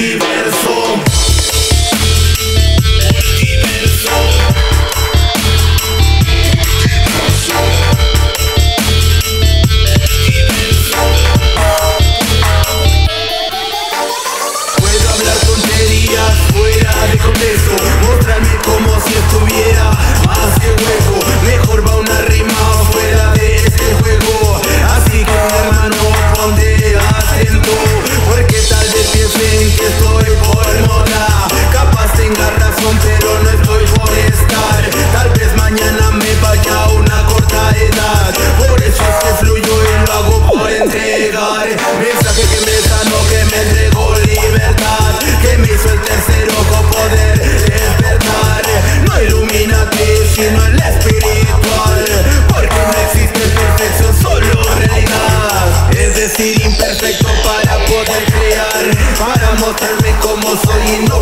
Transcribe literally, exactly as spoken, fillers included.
multiverso. Puedo hablar tonterías fuera de contexto, mostrarme como si estuviera más que hueco. Mejor va una rima fuera de este juego. Así que hermano, ponte atento, porque tal vez piensen que estoy por moda. Capaz tenga razón, pero no estoy por estar. Tal vez mañana me vaya a una corta edad. Por eso es que fluyo y lo hago por entregar. Mensaje que me sanó, que me entregó libertad, que me hizo el tercer ojo poder despertar. No Illuminati, sino el espiritual, porque no existe perfección, solo realidad. Es decir, imperfecto para poder crear, para mostrarme como soy y no